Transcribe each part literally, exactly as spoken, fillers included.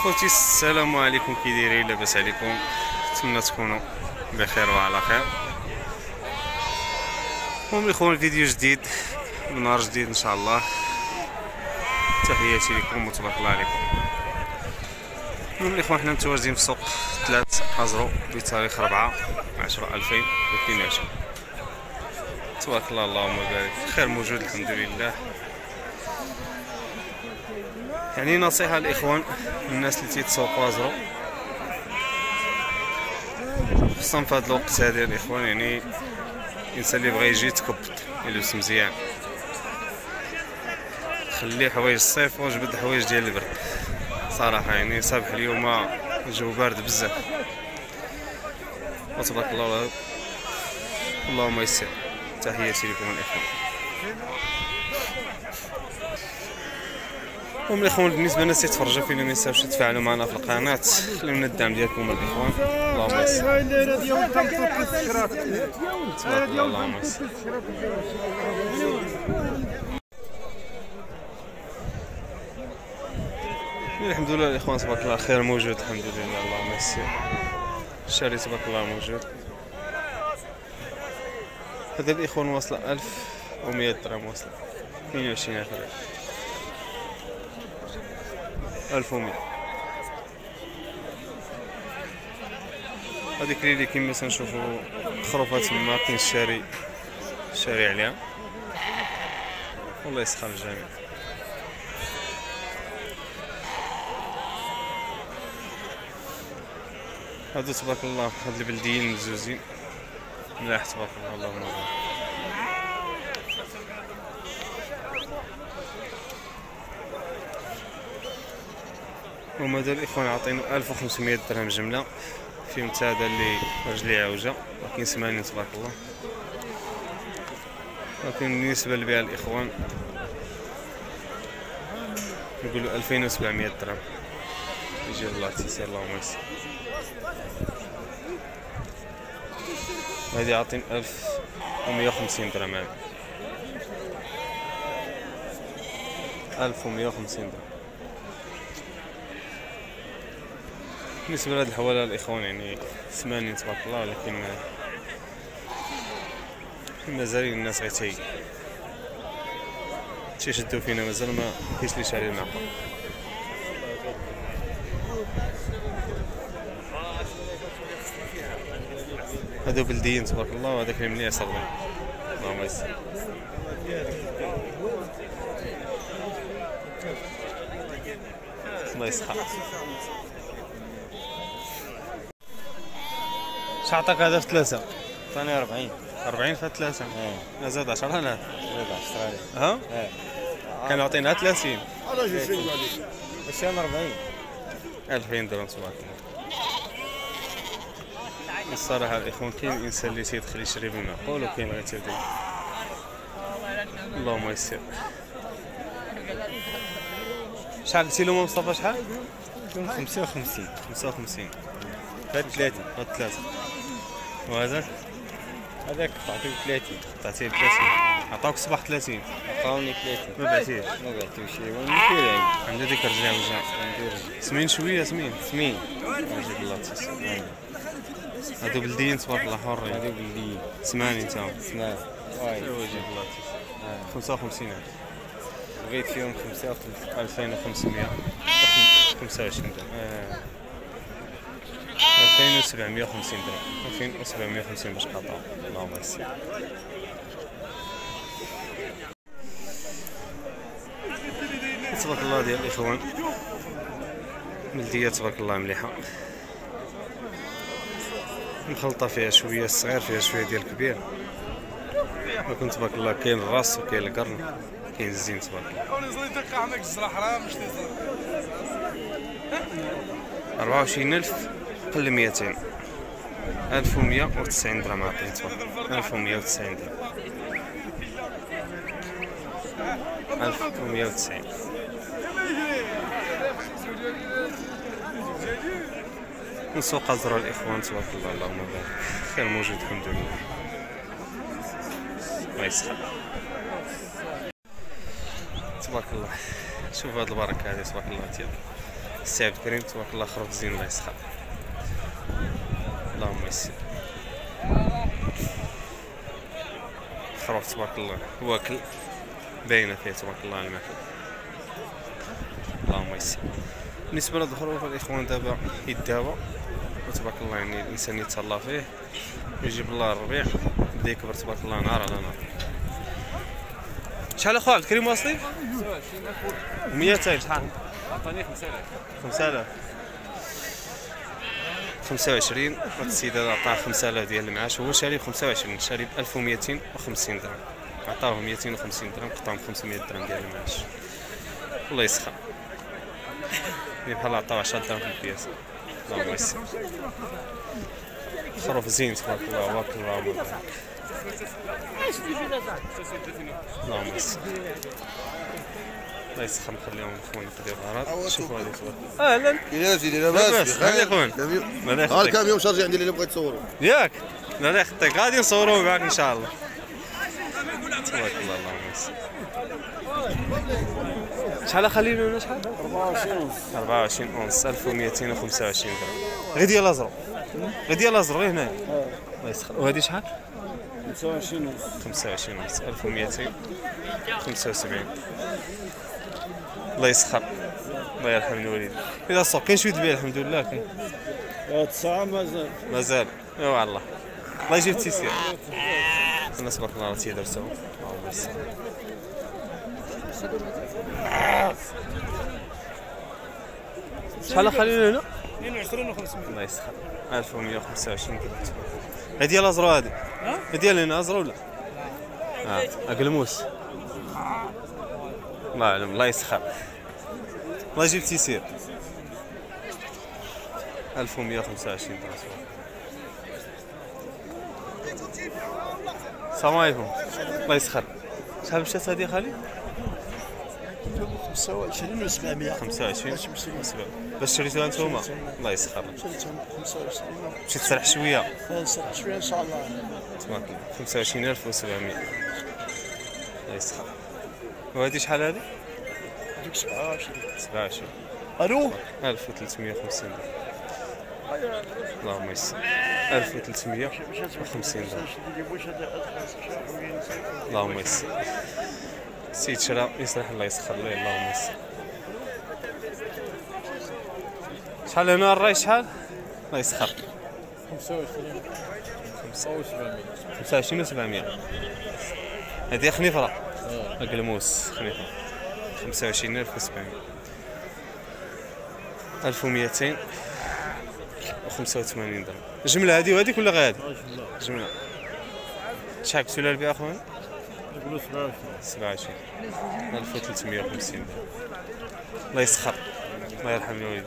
خوتي السلام عليكم، كي دايرين؟ لاباس عليكم؟ نتمنى تكونوا بخير وعلى خير. المهم الاخوان، فيديو جديد نهار جديد ان شاء الله. تحياتي لكم وتبارك الله عليكم. المهم الاخوان، حنا متواجدين في سوق ثلاث ازرو بتاريخ ربعة عشرة ألفين واثنين وعشرين. تبارك الله، اللهم بارك. خير موجود الحمد لله. يعني نصيحة للإخوان الناس اللي تيتسوقوا ازرو، خصهم في هذا الوقت هذا الإخوان. يعني الإنسان اللي بغى يجي يتكبط يلبس مزيان، خلي حوايج الصيف وجبد حوايج ديال البرد. صراحة يعني صباح اليوم الجو بارد بزاف، وتبارك الله اللهم يسر. تحياتي لكم الإخوان. المهم الاخوان، بالنسبه للناس اللي يتفرجوا فينا ما ينساوش يتفاعلوا معنا في القناه، خليونا الدعم ديالكم الاخوان. اللهم يسر. تبارك الله، اللهم يسر. الحمد لله الاخوان، تبارك الله خير موجود الحمد لله، اللهم يسر. الشاري تبارك الله موجود. هذا الاخوان واصله ألف ومئة درهم، واصله اثنين وعشرين ألف ريال. ألف ومئة. هذيك اللي كيما تنشوفو خروفات تما كاين الشاري الشاري عليها. والله يسخر الجميع. هادو تبارك الله هاد البلديين مزوزين ملاح تبارك الله، اللهم بارك. هما هذا الاخوان عاطينو ألف وخمسمئة درهم جمله، فيهم حتى هذا اللي رجليه عوجه ولكن ثمانين تبارك الله. ولكن بالنسبه للبيع الاخوان نقولوا ألفين وسبعمئة درهم. يجي الله تيسير، اللهم يسر. هذه عاطين ألف ومئة وخمسين درهم. هذه ألف ومئة وخمسين درهم. بالنسبة لهاد الحوالة الإخوان يعني ثمانين تبارك الله، ولكن مازال الناس غير تي تيشدو فينا، مازال ما كاينش اللي شاري المعقول. هادو بلديين تبارك الله، وهذاك اللي مليح صغير. اللهم يسر. الله يسخر. شعطاك هذا في ثلاثة؟ ثاني أربعين. أربعين في ثلاثة؟ ايه. لا زاد عشرة. لا زاد عشرة عليك. ها؟ ايه. كان عطيناها ثلاثين. أنا جي شنو عليك؟ بس أنا أربعين. ألفين درهم تبارك الله. الصراحة الإخوان كاين الإنسان اللي تيدخل يشري بالمعقول، وكاين غير تيدي. اللهم يسر. شحال قلتي لهم مصطفى؟ شحال؟ خمسة وخمسين. خمسة وخمسين. هاد ثلاثة. هاد ثلاثة. وهذاك؟ هذاك تعطيه ثلاثين. تعطيه ثلاثين. عطاوك الصباح ثلاثين. عطاوني ثلاثين. ما بعتيش؟ ما بعتوش. وندير عندي. عندها ديك الرجلة وجع. سمين شوية سمين. سمين. يجيب الله تيسر. هادو بلديين تبارك الله حرين. هادو بلديين. ثمانين تاهم. ثمان. واي. يجيب الله تيسر. خمسة وخمسين ألف. بغيت فيهم خمسة وخمسين. ألفين وخمسمئة وخمسة وعشرين درهم. ألفين وسبعمئة وخمسين درهم. ألفين وسبعمئة وخمسين باش قطعوا. اللهم يسر. تبارك الله ديال الإخوان، بلدية تبارك الله مليحة، مخلطة فيها شوية الصغير فيها شوية ديال الكبير. ولكن تبارك الله كاين الراس وكاين القرن كاين الزين تبارك الله. أربعة وعشرين ألف قل مئتين. ألف ومئة وتسعين درهم عطيه تبارك الله. ألف ومئة وتسعين درهم. ألف ومئة وتسعين. من سوق أزرع الإخوان تبارك الله، اللهم بارك. خير موجود الحمد لله. الله يسخر. تبارك الله. شوف هاد البركه هذه تبارك الله تيال السي عبد الكريم تبارك الله خروف زين الله يسخر. اللهم يسر. خروف تبارك الله واكل باينه فيه تبارك الله الماكل. اللهم يسر. بالنسبه لهاد الخروف الاخوان دابا يداوى وتبارك الله يعني الانسان يتهلا فيه ويجيب الله الربيع بدا يكبر تبارك الله نهار على نهار. شحال اخو عبد الكريم واصلين؟ مئتين شحال؟ عطاني خمسة آلاف. خمسة آلاف. خمسة وعشرين هاد السيد هذا عطاه خمسة آلاف ديال المعاش، هو شاري بخمسة وعشرين، شاري بألف ومئتين وخمسين درهم، عطاه مئتين وخمسين درهم، قطعهم بخمسمية درهم ديال المعاش. الله يسخر. يعني بحال عطاو عشرة درهم في البياس. اللهم يسر. خروف زين تبارك الله واكل اللهم بارك. اللهم يسر. الله يسخر نخليهم اخوان يقضيو الغرض. شوفوا هذه اخوان. اهلا. يا سيدي لاباس هاني اخوان. ها الكاميون شارجي عندي اللي بغيت تصوروا ياك؟ لا لا يخطيك غادي نصوروا معاك ان شاء الله. تبارك الله اللهم يسر. شحال خلينا هنا شحال؟ أربعة وعشرين ونص. أربعة وعشرين ونص ألف ومئتين وخمسة وعشرين درهم. غير ديال الازرق. غير ديال الازرق غير هنا. الله يسخر. وهذه شحال؟ خمسة وعشرين ونص. خمسة وعشرين ونص ألف ومئتين وخمسة وسبعين. الله يسخر. الله يرحم الوالدين. إذا السوق كاين شوية بيع الحمد لله كاين. هاد الساعة مازال. مازال. ايوا الله. الله يجيب التيسير. الناس تبارك الله راه تيدرسوا. اللهم يسر. شحال خلينا هنا؟ اثنين وعشرين وخمسمية. الله يسخر. ألف ومئة وخمسة وعشرين درهم. هذه ديال الازرو هذه. هذه ديال هنا ازرو ولا؟ اه اقلموس. الله يعلم الله يسخر. الله يجيب التيسير. ألف ومئة وخمسة وعشرين درهم. السلام عليكم. الله يسخر. شحال مشات هذه خالي؟ خمسة وعشرين وسبعمية. خمسة وعشرين وسبعمية. باش شريتوها نتوما؟ الله يسخر. شريتهم خمسة وعشرين. مشيت تسرح شويه. نسرح شوية إن شاء الله. تبارك الله. خمسة وعشرين ألف وسبعمية. الله يسخر. وهذه شحال هذه؟ هذيك سبعة وعشرين. سبعة وعشرين. ألو؟ ألف وثلاثمية وخمسين درهم. اللهم يسر. ألف وثلاثمية وخمسين درهم. اللهم يسر. السيد شرا يسرح الله يسخر له اللهم يسر. شحال هنا الراي شحال؟ الله يسخر. خمسة وعشرين. خمسة وسبعمية. خمسة وعشرين وسبعمية. هذه خنيفرة. أقلموس خنيفرة. خمسة وعشرين ألف وسبعمية. ألف ومئتين وخمسة وثمانين درهم. جملة هذه وهذيك ولا غير هذه؟ جملة. شحال قلتوا لها البيع أخوان؟ نقولوا سبعة وعشرين. سبعة وعشرين. ألف وثلاثمية وخمسين درهم. الله يسخر. الله يرحم الوالدين.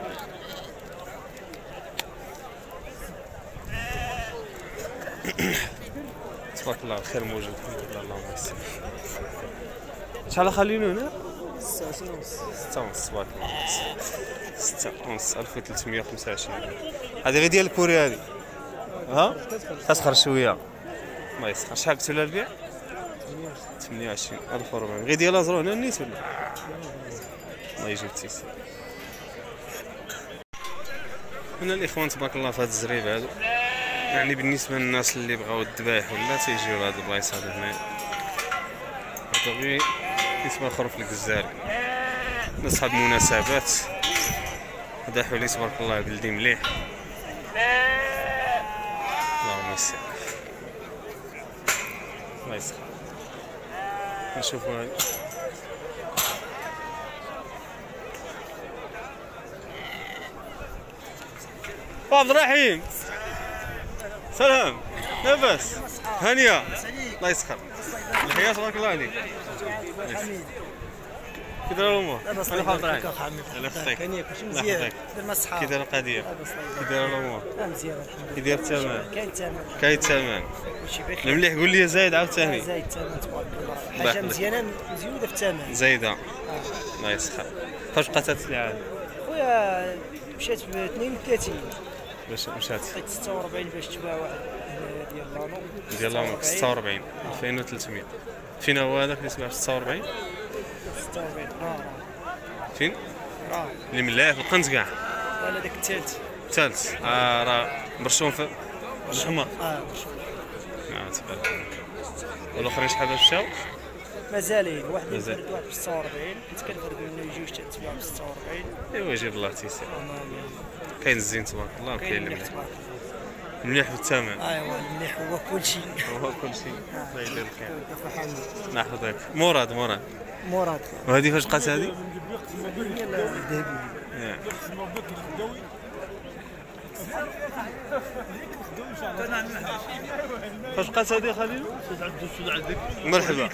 تبارك الله الخير موجود الحمد لله اللهم يسر. شحال خلينا هنا؟ ستة ونص. ستة ونص تبارك الله. ستة ونص ألف وثلاثمية وخمسة وعشرين. هذه غير ديال الكوري هذه. ها؟ تسخر شوية. الله يسخر. شحال قلتوا لها البيع؟ ثمانية وعشرين ألف وأربعمية. غير ديال الازرو هنا النيت ولا؟ الله يجيب التيسير. هنا الاخوان تبارك الله في هذا الزريب هذا. يعني بالنسبة للناس اللي بغاو الذبايح ولا تيجيو لهاد البلايص هادو هنايا. هذا غير كيتبان خروف الجزاري. ناس هاد المناسبات. هذا حولي تبارك الله بلدي مليح. اللهم يسر. الله يسخر. نشوفوا هادي. عبد الرحيم سلام لاباس هانيه الله يسخر. الحياة تبارك الله عليك. كي داير الامور؟ لاباس انا عبد الرحيم. الله يخطيك. كاين كلشي الله مزيان. يحفظك. درنا الصحة. كي داير القضيه؟ كي داير الامور؟ اه مزيان الحمد كي لله. داير الثمن؟ كاين الثمن. كاين الثمن. كلشي بخير. المليح قول لي زايد عاوتاني. زايد الثمن تبارك الله. الله حاجة يحفظك. مزيانة مزيودة في الثمن. زايده. الله يسخر. فاش بقات هاد السلعه هادي؟ خويا مشات ب اثنين وثلاثين. باش مشات؟ لقيت ستة وأربعين باش تباع واحد هنا ديال لانو. ديال لامك ستة وأربعين ألفين وثلاثمية. فين هو هذاك اللي تباع ستة وأربعين؟ ستة وأربعين. اه فين؟ راه اللي ملاح في القنت كاع. ولا داك الثالث. الثالث اه راه برشون في الحمار. اه اه تبارك الله. والاخرين شحال مشاو؟ مازالين واحد مازال. يفرد واحد ب ستة وأربعين حيت كنفرد منه يجوج حتى تباع ب ستة وأربعين. ايوا يجيب الله تيسير. كاين الزين تبارك الله وكاين كاين اللي مليح مليح. تبارك الله. مليح بالثمن. ايوا المليح هو كلشي. هو كل شيء. الله يدير الخير. نحفظك. مراد مراد. مراد وهذه فاش بقات هذه؟ الذهبي. ياه. فاش بقات هذه خليل؟ مرحبا.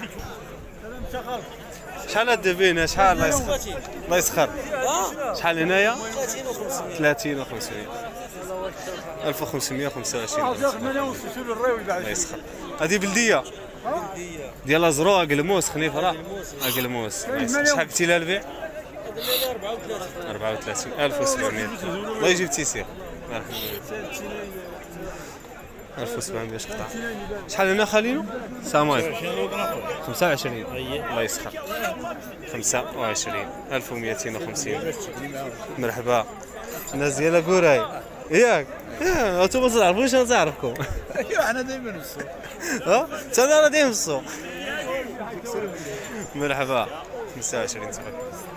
شحال هاد بينا شحال الله يسخر الله يسخر شحال هنايا؟ ثلاثين و خمسمية ألف وخمسمية وخمسة وعشرين الله يسخر. هذه بلدية ديال ازرو اقلموس خنيفه راه اقلموس. شحال قلتي لها البيع؟ أربعة وثلاثين ألف وسبعمية. الله يجيب تيسير الله يرحمه. ألف وسبعمية باش قطع. شحال هنا خليلو؟ السلام عليكم. خمسة وعشرين الله يسخر. خمسة وعشرين ألف ومئتين وخمسين. مرحبا الناس ديال كوراي ياك؟ ياه انتم ما تعرفوش انا تعرفكم. ايوا انا دائما في السوق. ها؟ انت انا دايما في السوق. مرحبا خمسة وعشرين تبارك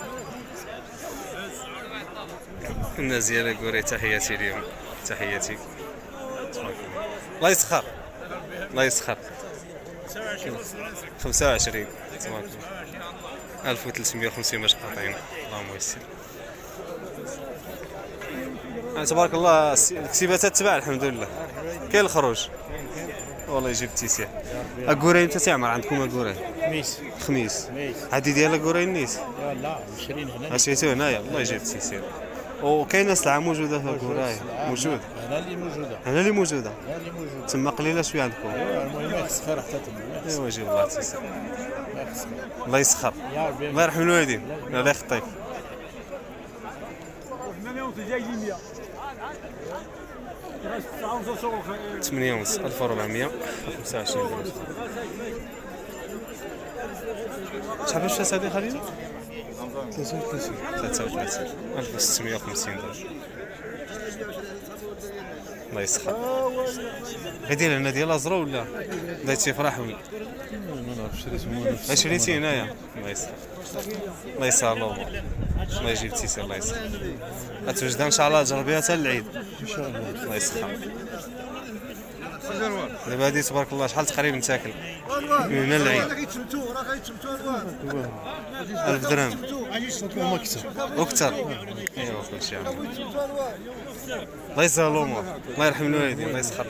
الناس ديال كوراي تحياتي ليهم تحياتي تبارك الله يسخر الله يسخر. خمسة وعشرين تبارك الله ألف وثلاثمية وخمسين باش قاطعين اللهم يسر. تبارك الله الكتيبات تتباع الحمد لله. كاين الخروج والله يجيب التيسير. اكوراي انت تعمر عندكم اكوراي؟ خميس خميس خميس. هذه ديال اكوراي النيس؟ لا عشرين هنا. عشريتو هنايا الله يجيب التيسير. وكاينه سلعه موجوده في اكوراي موجود؟ هنا اللي موجوده. هنا اللي موجوده هنا اللي موجوده. تما قليله شويه عندكم. المهم ما يخص خير حتى تما. ايوا يجيب الله التيسير. ما يخص. الله يسخر يا ربي. الله يرحم الوالدين الله يخطيك. ثمانية ونص ألف وأربعمية وخمسة وعشرين. شحال باش فاس هذه خليل؟ ثلاثة وثلاثين ثلاثة وثلاثين ألف وستمية وخمسين درهم. الله يسخر. غير هنا ديال ازرو ولا دايتي فرح ولا؟ ما نعرفش شريت شريتي هنايا الله يسخر الله يسهل الامور الله يجيب تيسير الله يسخر. غتوجدها ان شاء الله تجربيها حتى للعيد ان شاء الله الله يسخر. دابا هادي تبارك الله شحال تقريبا تاكل من هنا للعيد؟ ألف درهم وكثر. ايوا كلشي الله يسهل الامور الله يرحم الوالدين الله يسخر.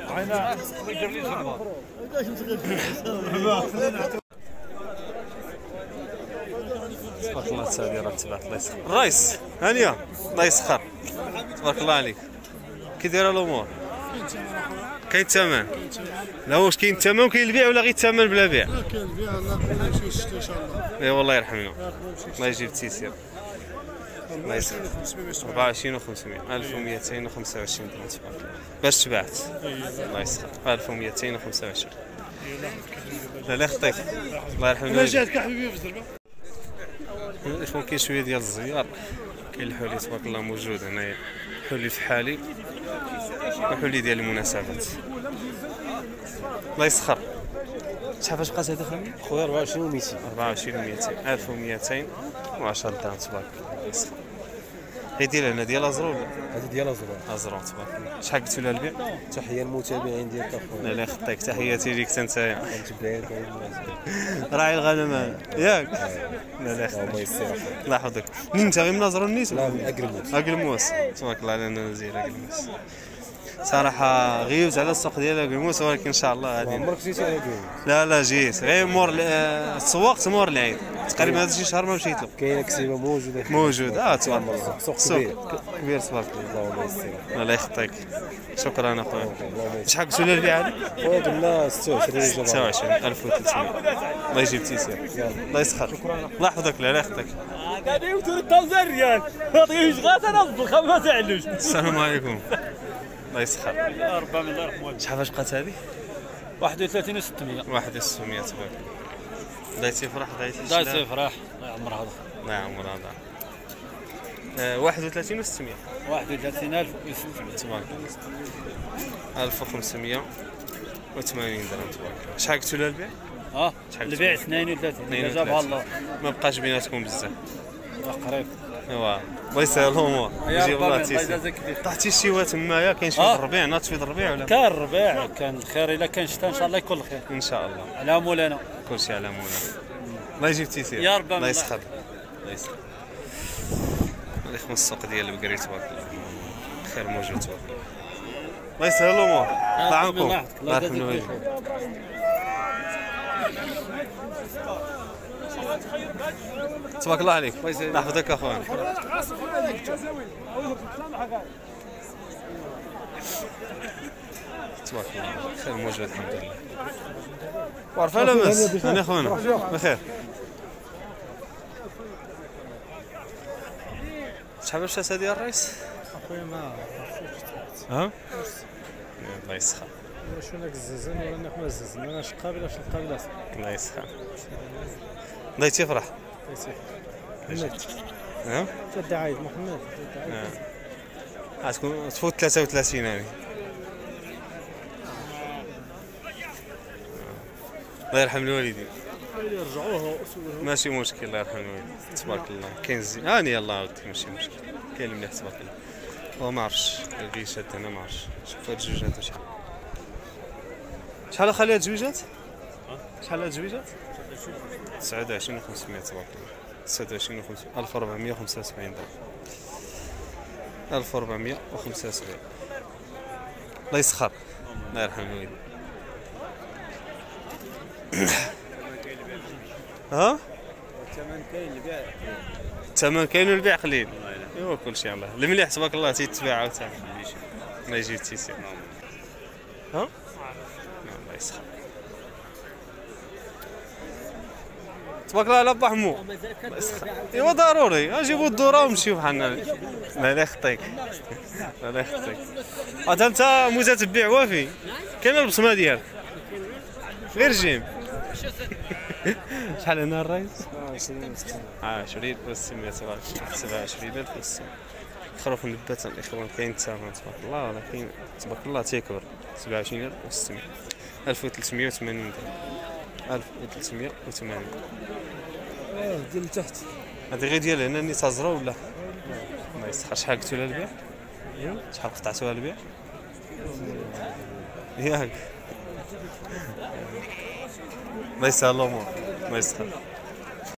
تبارك الله تسالي راه تبعت الله يسخر. الرئيس هانيه الله يسخر تبارك الله عليك. كي دايره الامور؟ كاين الثمن؟ لا واش كاين الثمن وكاين البيع ولا غير الثمن بلا بيع؟ كاين البيع لا بغينا شي شتا ان شاء الله. ايوا الله يرحمنا الله يجيب التيسير. الله يسخر. أربعة وعشرين وخمسمية ألف ومئتين وخمسة وعشرين درهم تبارك الله باش تبعت الله يسخر. ألف ومئتين وخمسة وعشرين. لا لا خطيك الله يرحم الوالدين. جاتك حبيبي في الزربه. الاخوان كاين شويه ديال الزيار. كاين الحولي تبارك الله موجود هنايا حولي فحالي وحولي ديال المناسبات الله يسخر. شحال فاش بقات هذه خالي؟ خويا أربعة وعشرين و مئتين. أربعة وعشرين و مئتين ألف ومئتين وعشرة درهم تبارك الله يسخر. هي ديال هنا ديال ازرو ولا؟ هذه ديال أزرار. ازرو تبارك الله. شحال قلتوا لها البيع؟ تحية للمتابعين ديال كافور. لا لا يخطيك تحياتي ليك حتى نتايا الجبال كاين راعي الغنم ياك؟ لا لا الله يخطيك يسر. الله يحفظك. منين انت غير من ازرو النيس؟ لا من أقرموس. اقلموس تبارك الله على نزيل اقلموس. صراحه غيبت على السوق ديال اقلموس ولكن ان شاء الله غادي. عمرك جيتي على أقرموس؟ لا لا جيت غير مور تسوقت مور العيد تقريبا هذا شي شهر ما مشيت له. كاينه كسيبه موجوده. موجود اه تبارك الله سوق سوق كبير. كبير تبارك الله. اللهم يسر. الله يخطيك شكرا اخويا. اللهم يسر. شحال قلتوا لي البيع هذه؟ خويا قلنا ستة وعشرين ستة وعشرين ألف وثلاثمية. الله يجيب تيسير الله يسخر الله يحفظك الله يخطيك. قاعدين يوتوا ثلاثة ريال ما طيش غاز انا اصبر ما تعلوش. السلام عليكم الله يسخر. ربما الله يرحمه. شحال فاش بقات هذه؟ واحد وثلاثين و ستمية. واحد وستمية تبارك الله. دايتي فرح دايتي دايتي فرح الله يعمر هذا. الله يعمر هذا. آه، واحد وثلاثين وستمية. واحد وثلاثين ألف وستمية. تبارك الله. ألف وخمسمية وثمانين درهم تبارك الله. شحال قلتوا لها البيع؟ اه شحال البيع اثنين وثلاثين جابها الله. ما بقاش بيناتكم بزاف. قريب. ايوا الله يسهل الامور. يا يجيب ربي الله الله تيسير. يجازيك بخير. طاحتي شتيوه تمايا كاين شي آه. الربيع ناض في الربيع ولا؟ كان الربيع كان الخير الا كان شتا ان شاء الله يكون الخير ان شاء الله على مولانا. كلشي على مولانا. الله يجيب تيسير. يا رب الله يسخر. الله يسخر. اللي خمس السوق ديال البقري تبارك الله. خير موجود تبارك الله. الله يسهل الامور. الله يعاونكم. الله يرحم الوالدين. تبارك الله عليك. الله يحفظك اخويا. تبارك الله خير موجود الحمد لله. وعرفه لاباس انا خونا بخير. شحال باش هادي الرئيس؟ اخويا ما ها؟ الله يسخر. شنو هاك الزنزان ولا نحن الزنزان انا شقابل اش القابل الله يسخر. الله تيفرح. محمد ها؟ جد عايد محمد غتكون تفوت ثلاثة وثلاثين يعني. الله يرحم الوالدين. يرجعوه ماشي مشكل الله يرحم الوالدين. تبارك الله كاين زين هاني يلاه ودي ماشي مشكل كاين مليح تبارك الله. هو ما عرفتش البي شاد انا ما عرفتش شوف هاد الجوجات شحال شحال اخالي هاد الجوجات؟ شحال هاد الجوجات؟ تسعة وعشرين وخمسمية تبارك الله. تسعة وعشرين وخمسمية ألف وأربعمية وخمسة وسبعين درهم. ألف وأربعمية وخمسة وسبعين. الله يسخر. الله يرحم الوالدين. ها؟ الثمن كاين البيع. الثمن كاين والبيع قليل. ايوا كلشي الله. المليح تبارك الله تيتباع عاوتاني. الله يجيب التيسير. ها؟ الله يسخر. تبارك الله على با حمو. ايوا ضروري نجيبو الذره ونمشيو بحالنا. لا لا يخطيك. لا لا يخطيك. هذا انت متتبع وافي. كاين البصمه ديالك. غير جيم. شحال هنا الرئيس؟ عشرين وستمية سبعة وعشرين ألف وستمية. خروف النبات الإخوان كاين الثمن تبارك الله ولكن تبارك الله تيكبر. سبعة وعشرين ألف وستمية. ألف وثلاثمية وثمانين درهم. ألف وثلاثمية وثمانين. اه ديال التحت. هادي غير ديال هنا اللي تزرو ولا؟ الله يسخر. شحال قلتو لها البيع؟ شحال قطعتوها البيع؟ ياك الله يسهل الامور. الله يسخر.